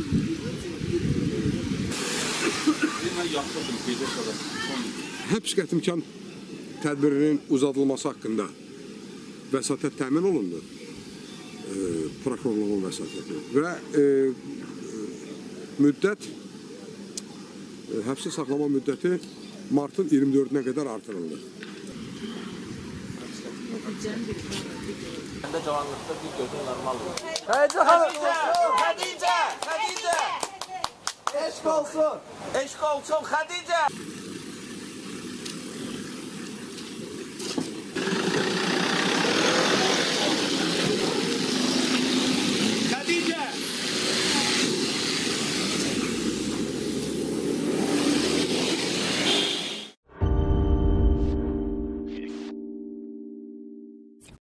Həbs qətimkan tədbirinin uzadılması haqqında vəsatət təmin olundu. Prokurorluğun vəsatəti və müddət, həbsi saxlama müddəti martın 24-nə qədər artırıldı. Məndə cavanlıqda bir gözün normal olur. Xədicə! Eşq olsun! Eşq olsun Xədicə!